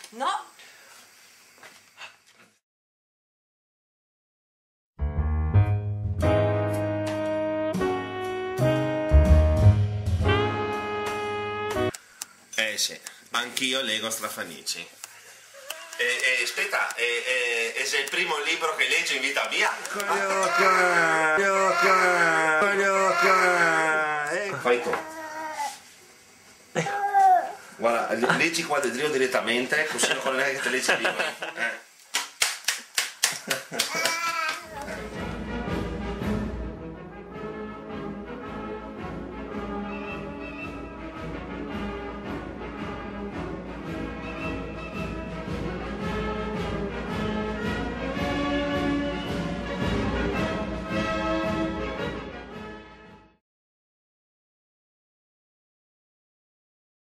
No. Sì, anch'io leggo Strafanici. Aspetta, è il primo libro che leggi in vita mia? Fai tu. Guarda, leggi qua del Dio direttamente, così non corre neanche che te leggi il libro.